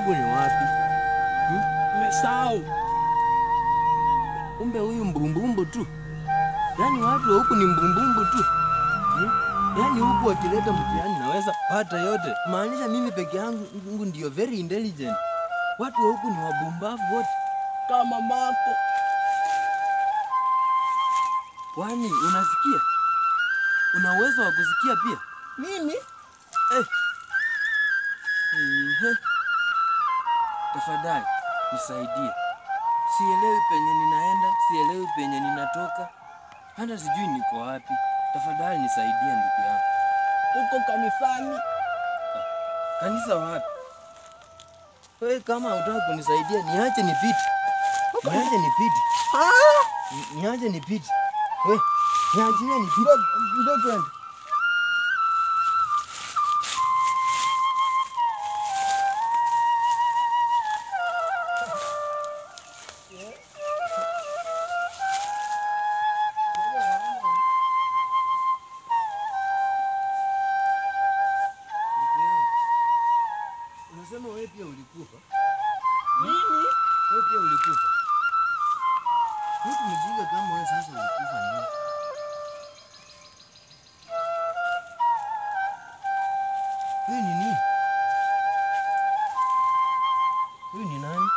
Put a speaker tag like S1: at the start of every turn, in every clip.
S1: huku ni wapi?
S2: Umesahau.
S1: Kumbe huyu mbumbumbu tu. Yaani watu wa huku ni mbumbumbu tu. Yaani huku wakileta mtihani naweza pata yote. Maanisha mimi peke yangu ndio very intelligent. Watu wa huku ni wabumbavu wote.
S2: Kama mako.
S1: Kwani unasikia? Una uwezo wa kusikia pia?
S2: Mimi?
S1: Tafadhali nisaidie. Sielewi penye ninaenda, sielewi penye ninatoka. Hata sijui niko wapi. Tafadhali nisaidie ndugu yangu.
S2: Uko kanisani.
S1: Kanisa wapi? Wewe kama hutaki kunisaidia niache nipite. Niache nipite. Niache nipite. Wewe niache nipite. Ndio twende. Unasema wewe pia ulikufa?
S2: Nini?
S1: Wewe pia ulikufa? Mtu mjinga kama wewe sasa ulikufa nini? Wewe ni nini? Wewe ni nani?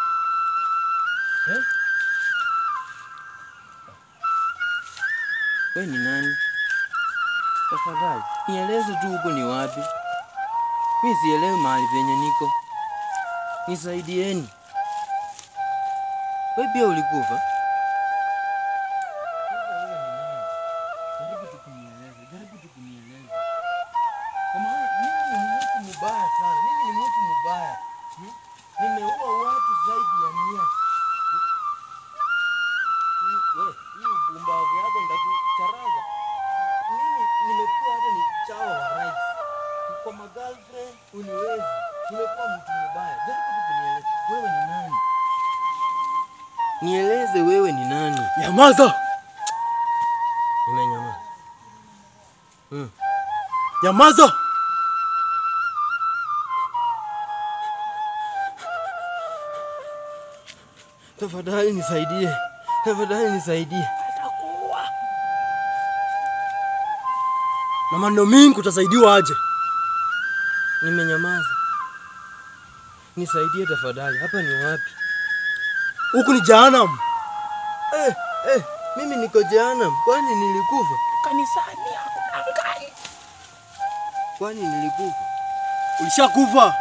S1: Wewe ni nani? Tafadhali nieleze tu huko ni wapi. Mimi sielewi mahali penye niko. Nisaidieni. Wewe pia ulikufa? Jaribu tu kunieleza. Kwa maana mimi ni mtu mbaya sana. Mimi ni mtu mbaya. Nimeua watu zaidi ya 100. Wewe, hii upumbavu yako nitakucharaza. Mimi nimekuwa hata ni chawa wa rais. Kwa girlfriend uniwezi. Nimekuwa mtu mbaya. Jaribu tu kunieleza. Wewe ni nani? Nieleze wewe ni nani?
S2: Nyamaza.
S1: Nimenyamaza.
S2: Nyamaza.
S1: Tafadhali nisaidie. Tafadhali nisaidie.
S2: Atakuwa. Na maneno mingi utasaidiwa aje?
S1: Nimenyamaza. Nisaidie tafadhali. Hapa ni wapi?
S2: Huku ni Jehanamu.
S1: Mimi niko Jehanamu. Kwani nilikufa?
S2: Kanisani hakudanganya.
S1: Kwani nilikufa?
S2: Ulishakufa.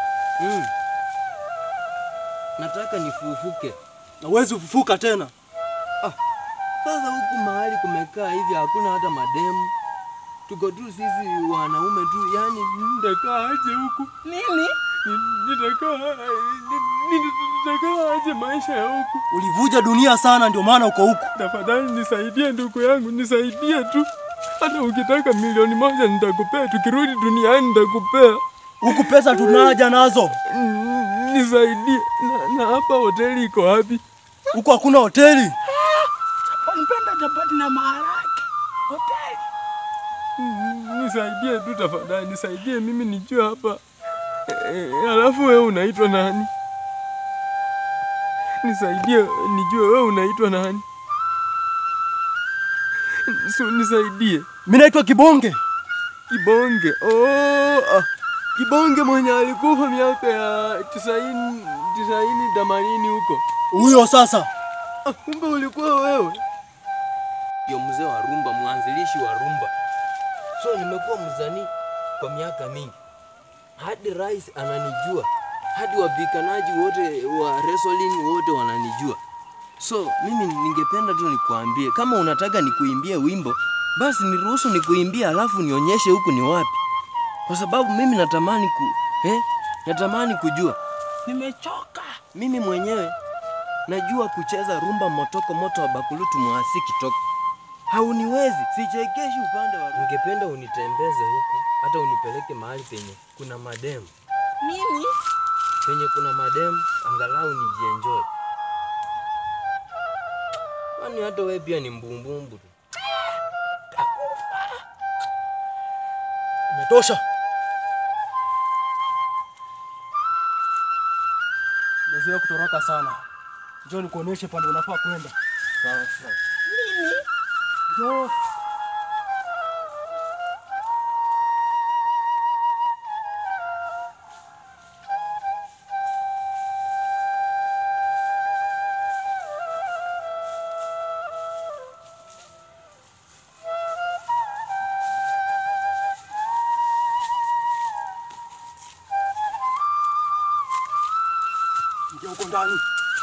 S1: Nataka nifufuke.
S2: Na uwezi kufufuka tena.
S1: Sasa huku mahali kumekaa hivi hakuna hata mademu. Tuko tu sisi wanaume tu. Yaani nitakaa aje huku?
S2: Nini?
S1: Nitakaa aje maisha ya huku?
S2: Ulivuja dunia sana ndio maana uko huku.
S1: Tafadhali nisaidie ndugu yangu, nisaidie tu. Hata ukitaka 1,000,000 nitakupea, tukirudi duniani nitakupea.
S2: Huku pesa tunaja nazo.
S1: Nisaidie. Na hapa hoteli iko wapi?
S2: Huku hakuna hoteli.
S3: Wanipenda chapati na maharage. Hoteli.
S1: Nisaidie tu tafadhali, nisaidie mimi nijue hapa. Alafu wewe unaitwa nani? Nisaidie nijue wewe unaitwa nani? Nisaidie.
S2: Mimi naitwa Kibonge.
S1: Kibonge. Kibonge mwenye alikufa miaka ya 90 80 huko.
S2: Huyo sasa.
S1: Kumbe ulikuwa wewe. Ndio mzee wa rumba, mwanzilishi wa rumba. So nimekuwa mzanii kwa miaka mingi. Hadi rais ananijua. Hadi wapiganaji wote wa wrestling wote wananijua. So mimi ningependa tu nikuambie, kama unataka nikuimbie wimbo, basi niruhusu nikuimbie alafu nionyeshe huku ni wapi. Kwa sababu mimi natamani kujua.
S3: Nimechoka.
S1: Mimi mwenyewe najua kucheza rumba motoko moto wa bakulutu mwasi kitoko. Hauniwezi, sichekeshi upande wa rumba. Ningependa unitembeze huku, hata unipeleke mahali penye kuna mademu.
S3: Nini?
S1: Penye kuna mademu, angalau nijienjoy. Kwani hata wewe pia ni mbumbumbu tu.
S2: Imetosha. Mezoea kutoroka sana. Njoo nikuoneshe pande unafaa kwenda.
S1: Sawa sawa.
S3: Mimi
S2: Njoo. Ingia huko ndani.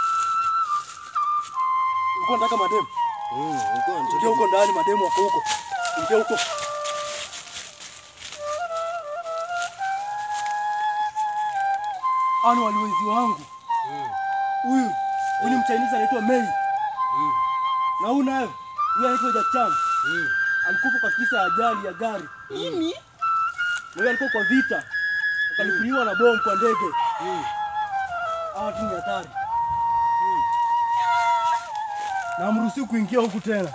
S2: Uko ndaka mademu. Ingia huko ndani, mademu wako huko. Ingia huko. Ani waliwezi wangu. Huyu ni Mchinese anaitwa Mei. Na huyu naye, huyu anaitwa Jack Chan. Alikufa kwa kisa ya ajali ya gari.
S3: mimi
S2: Na huyu alikuwa kwa vita. Akalipuliwa na bomu kwa ndege. Hawa tu ni hatari. Na hamruhusi kuingia huku tena.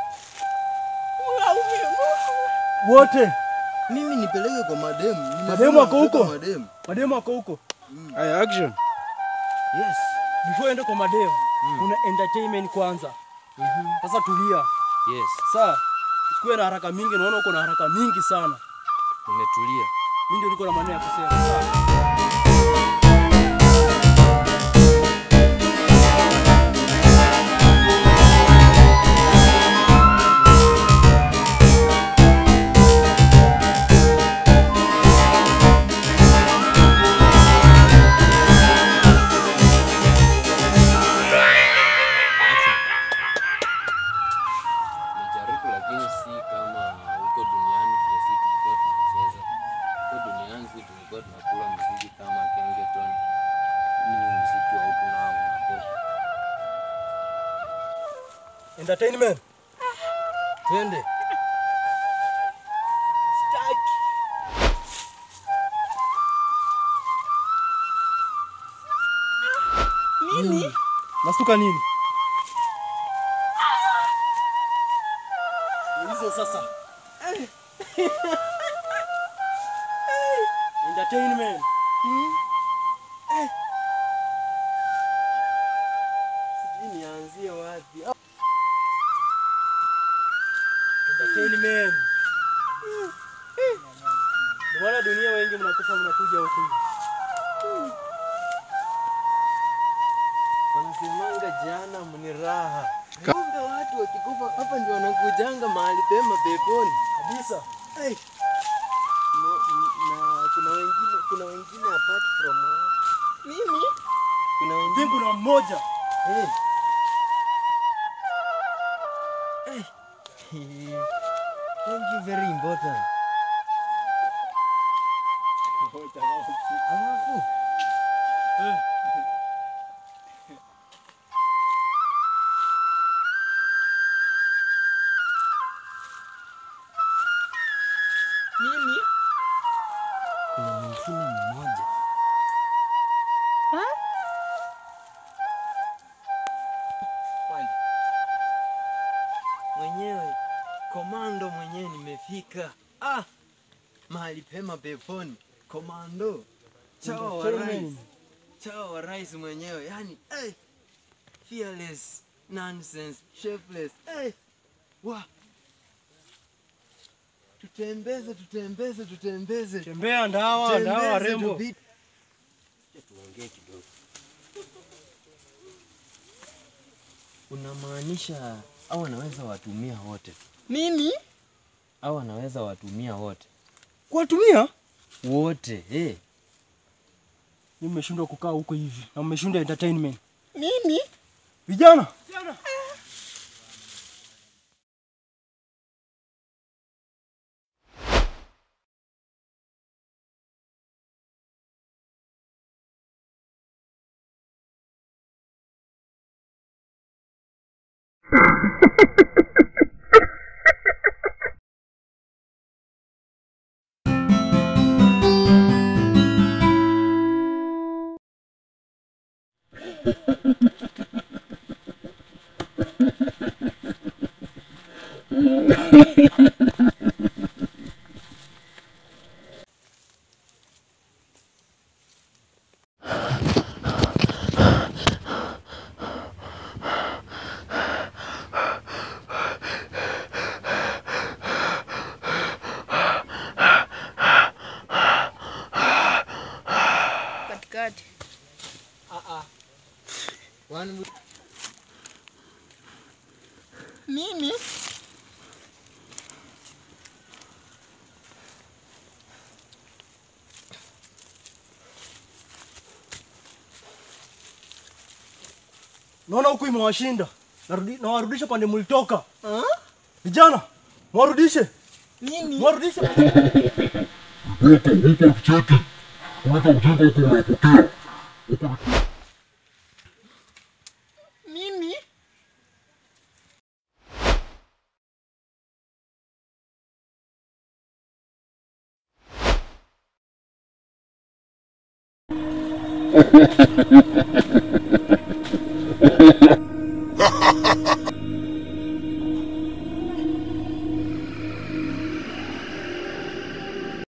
S2: Wote.
S1: Mimi nipeleke kwa mademu.
S2: Mademu wako huko.
S1: Mademu.
S2: Mademu wako huko.
S4: Aya, action.
S1: Yes.
S2: Before ende kwa mademu, kuna entertainment kwanza. Sasa tulia.
S1: Yes.
S2: Sasa usikuwe na haraka mingi, naona uko na haraka mingi sana.
S1: Nimetulia.
S2: Mimi ndio niko na maneno ya kusema. Sasa
S1: Najaribu lakini si kama huko duniani vile sisi tulikuwa tunacheza. Huko duniani sisi tulikuwa tunakula muziki kama kengeton. Ni muziki wa huko nao unapo.
S2: entertainment.
S1: Twende.
S3: sitaki. Mimi
S2: Nastuka nini? Hizo sasa. Entertainment.
S1: Sijui nianzie wapi.
S2: Entertainment. Ndio maana dunia wengi mnakufa mnakuja huku.
S1: Wanasemanga jana mni raha. Kumbe watu wakikufa hapa ndio wanakujanga mahali pema peponi.
S2: Kabisa.
S1: Hey. No, na kuna wengine apart from
S3: mimi
S1: kuna wengine
S2: Mbingu na mmoja.
S1: hey. Thank you very important. Alafu
S3: mimi
S1: kuna mwingine mmoja. Mwenyewe komando mwenyewe nimefika. Mahali pema peponi. Komando. Chao wa rais. Chao wa rais mwenyewe. Yaani fearless, nonsense, shapeless. Wa. Tutembeze.
S2: Tembea ndawa rembo.
S1: Tuongee kidogo. Unamaanisha au anaweza watumia wote?
S3: mimi
S1: Au anaweza watumia wote?
S2: Kuwatumia?
S1: Wote,
S2: Mimi nimeshindwa kukaa huko hivi. Na mmeshinda entertainment.
S3: mimi
S2: Vijana.
S4: katikati.
S3: Nini?
S2: Naona huku imewashinda. Nawarudisha pande mlitoka. Vijana, mwarudishe.
S3: Nini?
S2: Mwarudishe.
S3: Nini?
S5: Ha ha ha ha ha ha.